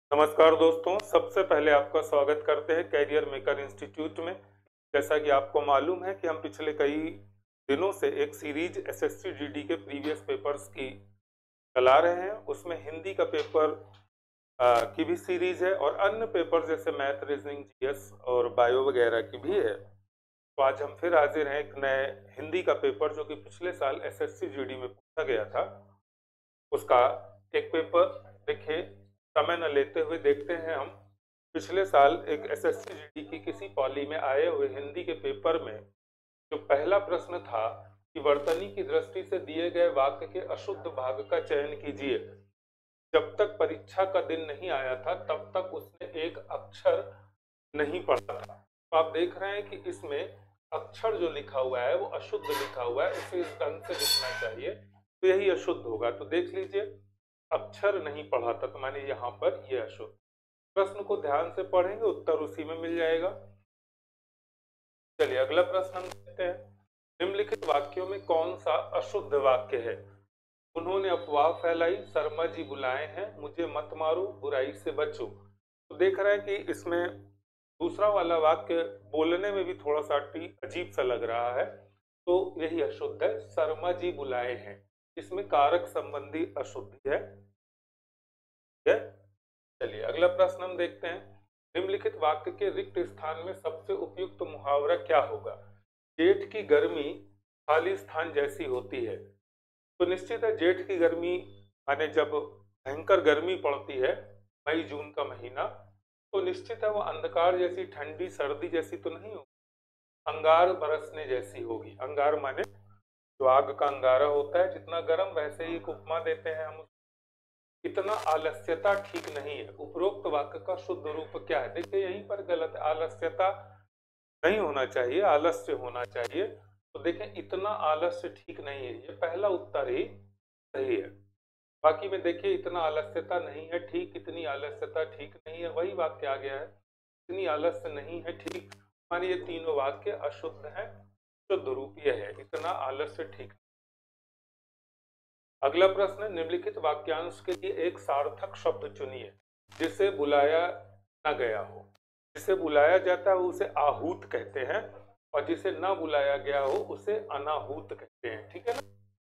नमस्कार दोस्तों, सबसे पहले आपका स्वागत करते हैं कैरियर मेकर इंस्टीट्यूट में। जैसा कि आपको मालूम है कि हम पिछले कई दिनों से एक सीरीज एसएससी जीडी के प्रीवियस पेपर्स की चला रहे हैं। उसमें हिंदी का पेपर की भी सीरीज है और अन्य पेपर जैसे मैथ, रीजनिंग, जीएस और बायो वगैरह की भी है। तो आज हम फिर हाजिर हैं एक नए हिंदी का पेपर जो कि पिछले साल एसएससी जीडी में पूछा गया था, उसका एक पेपर। देखिए, समय न लेते हुए देखते हैं हम पिछले साल एक एसएससी जीडी की किसी पॉली में आए हुए हिंदी के पेपर में जो पहला प्रश्न था कि वर्तनी की दृष्टि से दिए गए वाक्य के अशुद्ध भाग का चयन कीजिए। जब तक परीक्षा का दिन नहीं आया था तब तक उसने एक अक्षर नहीं पढ़ा था। तो आप देख रहे हैं कि इसमें अक्षर जो लिखा हुआ है वो अशुद्ध लिखा हुआ है, उसे इस ढंग से लिखना चाहिए, तो यही अशुद्ध होगा। तो देख लीजिए, अक्षर नहीं पढ़ा था तो माने यहाँ पर ये अशुद्ध। प्रश्न को ध्यान से पढ़ेंगे, उत्तर उसी में मिल जाएगा। चलिए अगला प्रश्न हम देखते हैं। निम्नलिखित वाक्यों में कौन सा अशुद्ध वाक्य है? उन्होंने अफवाह फैलाई, शर्मा जी बुलाए हैं, मुझे मत मारो, बुराई से बचो। तो देख रहे हैं कि इसमें दूसरा वाला वाक्य बोलने में भी थोड़ा सा अजीब सा लग रहा है, तो यही अशुद्ध है, शर्मा जी बुलाए हैं। इसमें कारक संबंधी अशुद्धि है। ठीक है, चलिए अगला प्रश्न हम देखते हैं। निम्नलिखित वाक्य के रिक्त स्थान में सबसे उपयुक्त मुहावरा क्या होगा? जेठ की गर्मी खाली स्थान जैसी होती है। तो निश्चित है, जेठ की गर्मी माने जब भयंकर गर्मी पड़ती है, मई जून का महीना, तो निश्चित है वो अंधकार जैसी, ठंडी सर्दी जैसी तो नहीं होगी, अंगार बरसने जैसी होगी। अंगार माने जो आग का अंगारा होता है, जितना गर्म, वैसे ही एक उपमा देते हैं हम। इतना आलस्यता ठीक नहीं है। उपरोक्त वाक्य का शुद्ध रूप क्या है? देखिए यहीं पर गलत है, आलस्यता नहीं होना चाहिए, आलस्य होना चाहिए। तो देखें, इतना आलस्य ठीक नहीं है, ये पहला उत्तर ही सही है। बाकी में देखिए, इतना आलस्यता नहीं है ठीक, इतनी आलस्यता ठीक नहीं है, वही वाक्य आ गया है। इतनी आलस्य नहीं है ठीक, मानिए ये तीनों वाक्य अशुद्ध हैं। शुद्ध रूप यह है, इतना आलस्य ठीक। अगला प्रश्न है, निम्नलिखित वाक्यांश के लिए एक सार्थक शब्द चुनिए जिसे बुलाया न गया हो। जिसे बुलाया जाता है उसे आहूत कहते हैं और जिसे न बुलाया गया हो उसे अनाहूत कहते हैं। ठीक है ना?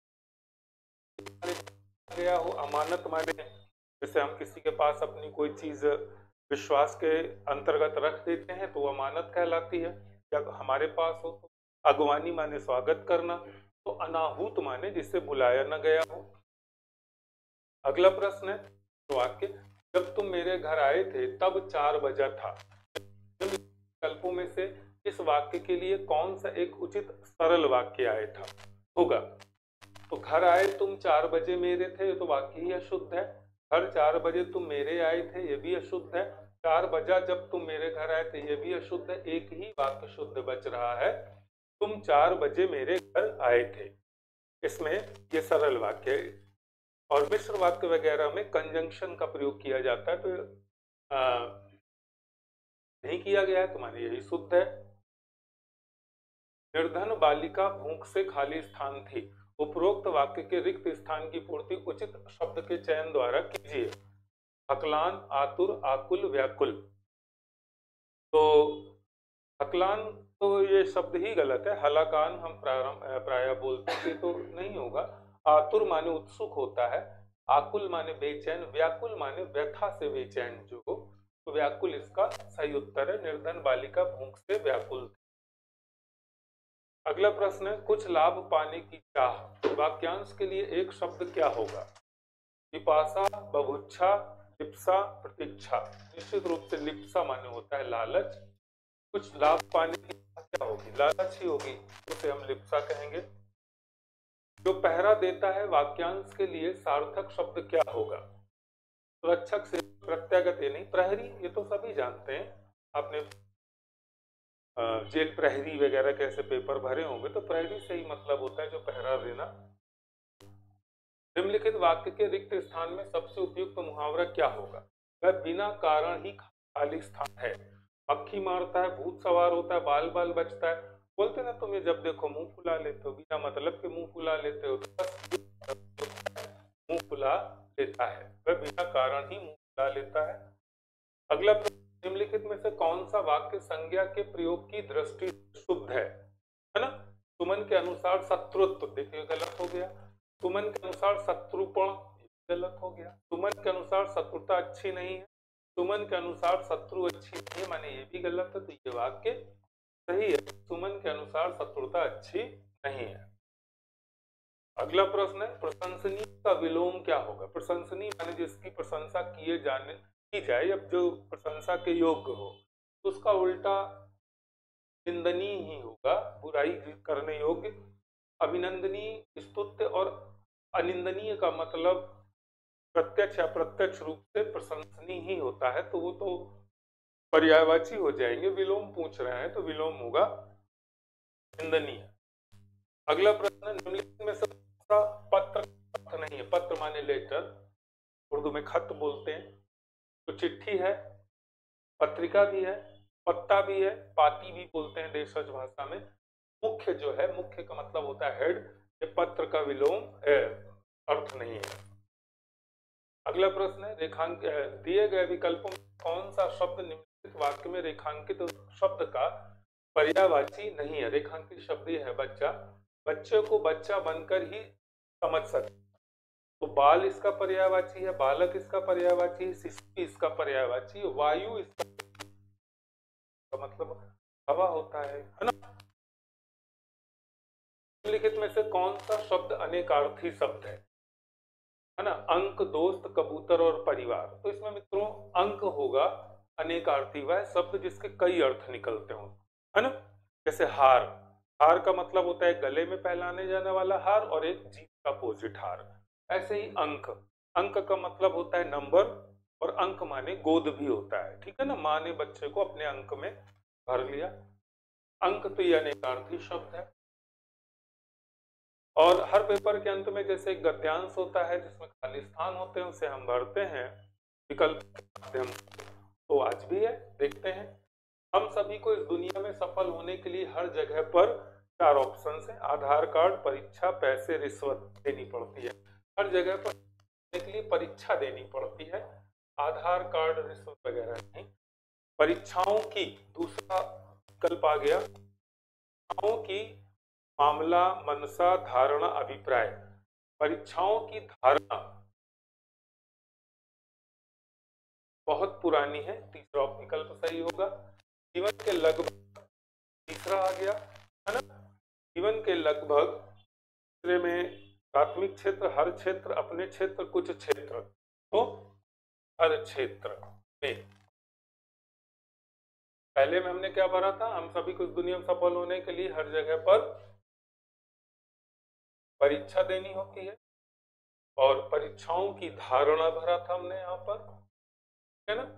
गया हो, अमानत माने जैसे हम किसी के पास अपनी कोई चीज विश्वास के अंतर्गत रख देते हैं तो वो अमानत कहलाती है। जब हमारे पास हो तो अगवानी माने स्वागत करना, तो अनाहूत माने जिसे बुलाया न गया हो। अगला प्रश्न है, तो वाक्य, जब तुम मेरे घर आए थे तब 4 बजा था। विकल्पों में से इस वाक्य के लिए कौन सा एक उचित सरल वाक्य आया था होगा? तो घर आए तुम 4 बजे मेरे थे, तो वाक्य ही अशुद्ध है। घर 4 बजे तुम मेरे आए थे, ये भी अशुद्ध है। 4 बजा जब तुम मेरे घर आए थे, ये भी अशुद्ध है। एक ही वाक्य शुद्ध बच रहा है, तुम 4 बजे मेरे घर आए थे। इसमें ये सरल वाक्य है। और मिश्र वाक्य वगैरह में कंजंक्शन का प्रयोग किया जाता है, तो नहीं किया गया है, तुम्हारे यही शुद्ध है। निर्धन बालिका भूख से खाली स्थान थी। उपरोक्त वाक्य के रिक्त स्थान की पूर्ति उचित शब्द के चयन द्वारा कीजिए। हकलान, आतुर, आकुल, व्याकुल। तो हकलान, तो ये शब्द ही गलत है। हलाकान हम प्राय बोलते हैं, तो नहीं होगा। आतुर माने उत्सुक होता है, आकुल माने बेचैन, व्याकुल माने व्यथा से बेचैन जो हो, तो व्याकुल इसका सही उत्तर है। निर्धन बालिका भूख से व्याकुल। अगला प्रश्न है, कुछ लाभ पाने की चाह। वाक्यांश के लिए एक शब्द क्या होगा? पिपासा, बभुच्छा, लिप्सा, प्रतीक्षा। निश्चित रूप से लिप्सा माने होता है लालच। कुछ लाभ पाने की चाह क्या होगी? लालच ही होगी, उसे हम लिप्सा कहेंगे। जो पहरा देता है, वाक्यांश के लिए सार्थक शब्द क्या होगा? सुरक्षक से प्रत्यागत, ये नहीं, प्रहरी, ये तो सभी जानते हैं। आपने जेल प्रहरी वगैरह कैसे पेपर भरे होंगे, तो प्रहरी से ही मतलब होता है जो पहरा देना। निम्नलिखित वाक्य के रिक्त स्थान में सबसे उपयुक्त मुहावरा क्या होगा? वह बिना कारण ही खाली स्थान है। मक्खी मारता है, भूत सवार होता है, बाल बाल बचता है। बोलते ना, तुम्हें जब देखो मुंह फुला लेते हो, बिना मतलब के मुंह फुला लेते हो, तो बस मुंह फुला लेता है, वह बिना कारण ही मुंह बुला लेता है। अगला प्रश्न, निम्नलिखित में से कौन सा वाक्य संज्ञा के प्रयोग की दृष्टि से शुद्ध है ना? सुमन के अनुसार शत्रुत्व, देखिए गलत हो गया। सुमन के अनुसार शत्रुपण, गलत हो गया। सुमन के अनुसार शत्रुता अच्छी नहीं है, सुमन के अनुसार शत्रु अच्छी नहीं है, माने ये भी गलत है, तो ये वाक्य सही है। सुमन के अनुसार शत्रुता अच्छी नहीं है। अगला प्रश्न है, प्रशंसनीय का विलोम क्या होगा? प्रशंसनीय माने जिसकी प्रशंसा की जाए, अब जो प्रशंसा के योग्य हो, तो उसका उल्टा निंदनीय ही होगा, बुराई करने योग्य। अभिनंदनीय, स्तुत्य और अनिंदनीय का मतलब प्रत्यक्ष अप्रत्यक्ष रूप से प्रशंसनीय ही होता है, तो वो तो पर्यायवाची हो जाएंगे। विलोम पूछ रहे हैं तो विलोम होगा निंदनीय। अगला प्रश्न, निम्नलिखित में से पत्र अर्थ नहीं है? पत्र माने लेटर, उर्दू में खत बोलते हैं, तो चिट्ठी है, पत्रिका भी है, पत्ता भी है, पाती भी बोलते हैं देशज भाषा में। मुख्य जो है, मुख्य का मतलब होता है हेड, ये पत्र का विलोम अर्थ नहीं है। अगला प्रश्न है, रेखांक दिए गए विकल्पों में कौन सा शब्द निम्नलिखित वाक्य में रेखांकित शब्द का पर्यायवाची नहीं है? रेखांकित शब्द ये है बच्चा, बच्चे को बच्चा बनकर ही समझ सकते, तो बाल इसका पर्यायवाची है, बालक इसका पर्यायवाची है, शिशु इसका पर्यायवाची है, वायु इसका मतलब हवा होता है ना? निम्नलिखित में से कौन सा शब्द अनेकार्थी शब्द है ना? अंक, दोस्त, कबूतर और परिवार। तो इसमें मित्रों अंक होगा अनेकार्थी, वह शब्द जिसके कई अर्थ निकलते हो, है ना? जैसे हार, हार का मतलब होता है गले में पहनाने जाने वाला हार, और एक जीत का अपोजिट हार। ऐसे ही अंक, अंक का मतलब होता है नंबर, और अंक माने गोद भी होता है, ठीक है ना? माँ ने बच्चे को अपने अंक में भर लिया। अंक तो ये अनेकार्थी शब्द है। और हर पेपर के अंत में जैसे एक गद्यांश होता है जिसमें खाली स्थान होते हैं, उसे हम भरते हैं विकल्प के माध्यम से, तो आज भी है, देखते हैं। हम सभी को इस दुनिया में सफल होने के लिए हर जगह पर 4 ऑप्शन है, आधार कार्ड, परीक्षा, पैसे, रिश्वत देनी पड़ती है। हर जगह पर होने के लिए परीक्षा देनी पड़ती है, आधार कार्ड, रिश्वत वगैरह नहीं। परीक्षाओं की, दूसरा विकल्प आ गया, परीक्षाओं की मामला, मनसा, धारणा, अभिप्राय। परीक्षाओं की धारणा बहुत पुरानी है, तीसरा विकल्प सही होगा। जीवन के लगभग, तीसरा आ गया, है ना? जीवन के लगभग, तीसरे में प्राथमिक क्षेत्र, हर क्षेत्र, अपने क्षेत्र, कुछ क्षेत्र, तो हर क्षेत्र में। पहले में हमने क्या भरा था? हम सभी को इस दुनिया में सफल होने के लिए हर जगह पर परीक्षा देनी होती है, और परीक्षाओं की धारणा भरा था हमने यहाँ पर, है ना?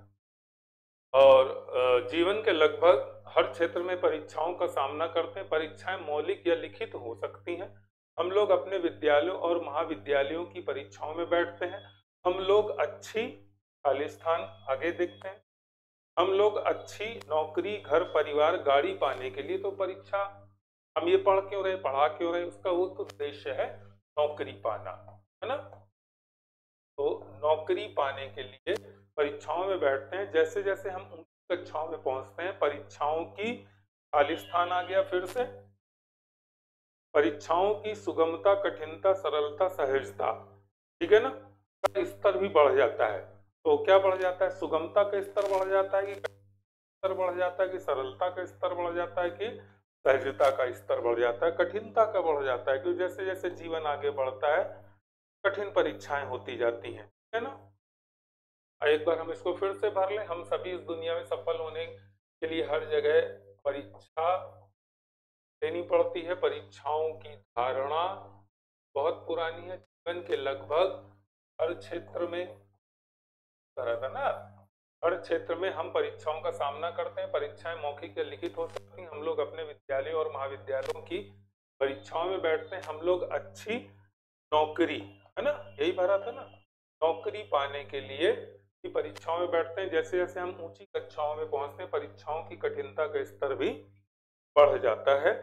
और जीवन के लगभग हर क्षेत्र में परीक्षाओं का सामना करते हैं। परीक्षाएं मौलिक या लिखित हो सकती हैं। हम लोग अपने विद्यालयों और महाविद्यालयों की परीक्षाओं में बैठते हैं। हम लोग अच्छी, खाली स्थान आगे देखते हैं, हम लोग अच्छी नौकरी, घर, परिवार, गाड़ी पाने के लिए तो परीक्षा, हम ये पढ़ क्यों रहे, पढ़ा क्यों रहे, उसका वो तो उद्देश्य है नौकरी पाना, है ना? तो नौकरी पाने के लिए परीक्षाओं में बैठते हैं। जैसे जैसे हम ऊंची कक्षाओं में पहुंचते हैं, परीक्षाओं की, खाली स्थान आ गया फिर से, परीक्षाओं की सुगमता, कठिनता, सरलता, सहजता, ठीक है ना? का स्तर भी बढ़ जाता है। तो क्या बढ़ जाता है? सुगमता का स्तर बढ़ जाता है, कि स्तर बढ़ जाता है, कि सरलता का स्तर बढ़ जाता है, कि सहजता का स्तर बढ़ जाता है, कठिनता का बढ़ जाता है, क्योंकि जैसे जैसे जीवन आगे बढ़ता है कठिन परीक्षाएं होती जाती हैं, है ना? एक बार हम इसको फिर से भर लें, हम सभी इस दुनिया में सफल होने के लिए हर जगह परीक्षा देनी पड़ती है। परीक्षाओं की धारणा बहुत पुरानी है, जीवन के लगभग हर क्षेत्र में, तरह था ना, हर क्षेत्र में हम परीक्षाओं का सामना करते हैं। परीक्षाएं मौखिक या लिखित हो सकती हैं। हम लोग अपने विद्यालय और महाविद्यालयों की परीक्षाओं में बैठते हैं। हम लोग अच्छी नौकरी, है ना, यही भरा था ना, नौकरी पाने के लिए की परीक्षाओं में बैठते हैं। जैसे जैसे हम ऊंची कक्षाओं में पहुंचते हैं, परीक्षाओं की कठिनता का स्तर भी बढ़ जाता है।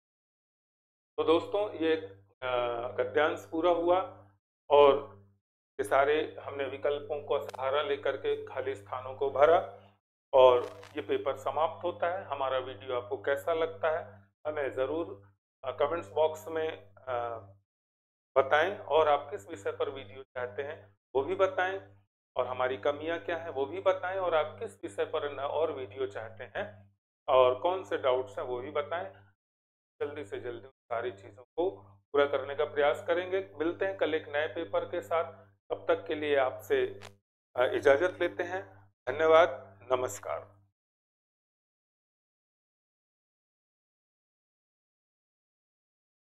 तो दोस्तों ये गद्यांश पूरा हुआ, और ये सारे हमने विकल्पों का सहारा लेकर के खाली स्थानों को भरा और ये पेपर समाप्त होता है। हमारा वीडियो आपको कैसा लगता है हमें ज़रूर कमेंट्स बॉक्स में बताएं, और आप किस विषय पर वीडियो चाहते हैं वो भी बताएं, और हमारी कमियां क्या हैं वो भी बताएं, और आप किस विषय पर और वीडियो चाहते हैं और कौन से डाउट्स हैं वो भी बताएं। जल्दी से जल्दी सारी चीज़ों को पूरा करने का प्रयास करेंगे। मिलते हैं कल एक नए पेपर के साथ, तब तक के लिए आपसे इजाज़त लेते हैं। धन्यवाद, नमस्कार।